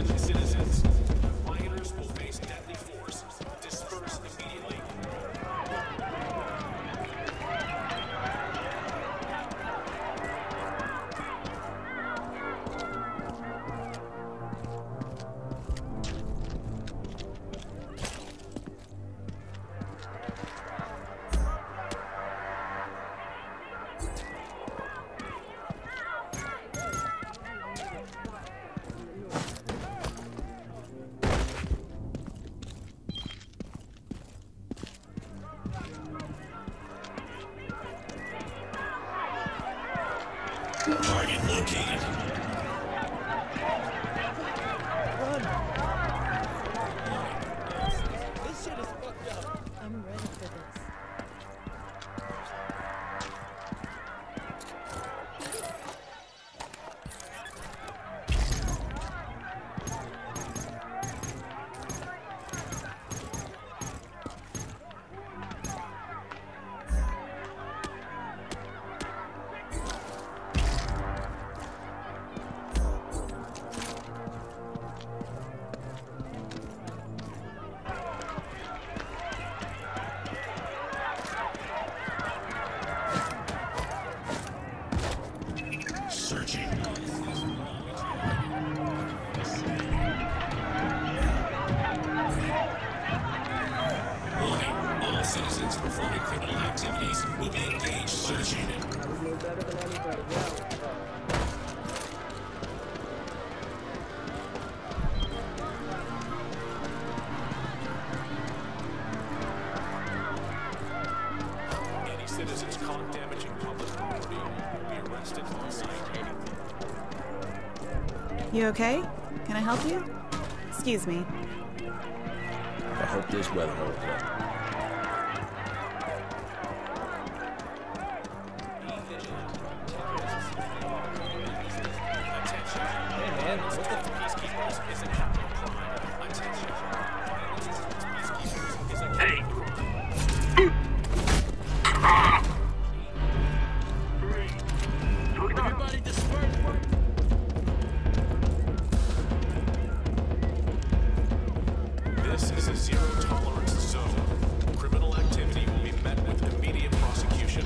Attention citizens. Rioters will face deadly force. Disperse immediately. Target located. This shit is fucked up. I'm ready for this. Searching. Warning. All citizens performing criminal activities will be engaged. Searching. You know better than anybody. Yeah. Any citizens caught damaging public property will be arrested on site. You okay? Can I help you? Excuse me. I hope this weather holds up. Attention. Hey man, what the Peacekeepers is a capital crime. Attention. Peacekeepers is a capital crime. Everybody disperse. This is a zero-tolerance zone. Criminal activity will be met with immediate prosecution.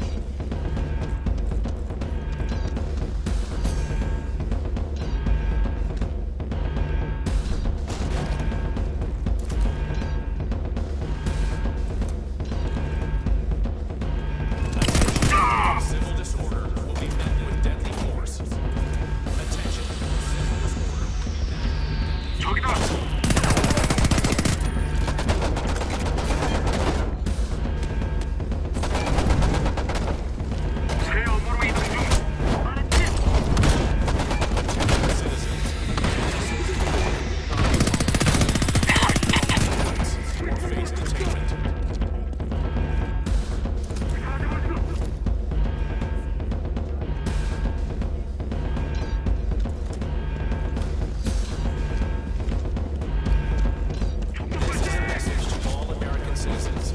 Civil disorder will be met with deadly force. Attention. Civil disorder will be met with deadly force. Face detainment. This is a message to all American citizens.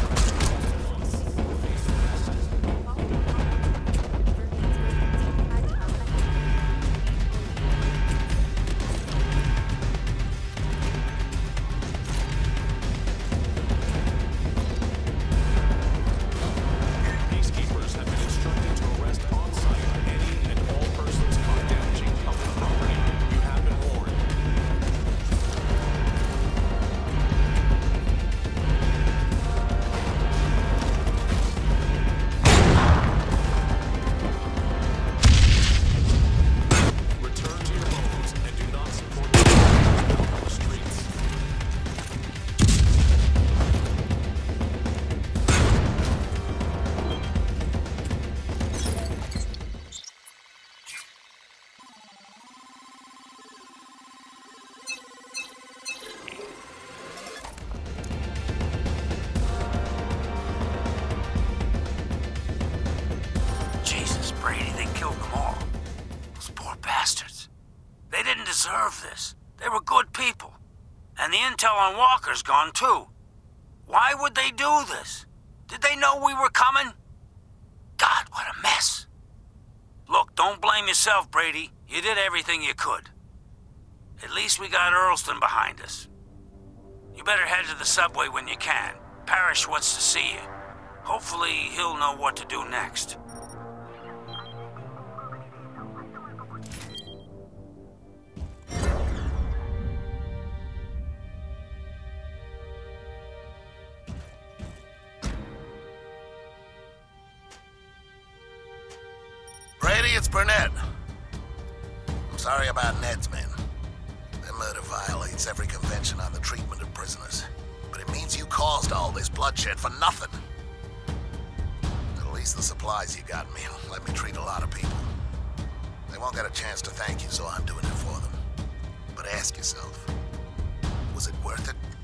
Peacekeepers have been instructed to arrest on site any and all persons caught damaging public property. You have been warned. Return to your homes and do not support the streets. Jesus, Brady, they killed them all. Those poor bastards. They didn't deserve this. They were good people. And the intel on Walker's gone too. Why would they do this? Did they know we were coming? God, what a mess. Look, don't blame yourself, Brady. You did everything you could. At least we got Earlston behind us. You better head to the subway when you can. Parrish wants to see you. Hopefully, he'll know what to do next. Brady, it's Burnett. I'm sorry about Ned's men. Their murder violates every convention on the treatment of prisoners. But it means you caused all this bloodshed for nothing. At least the supplies you got me let me treat a lot of people. They won't get a chance to thank you, so I'm doing it for them. But ask yourself, was it worth it?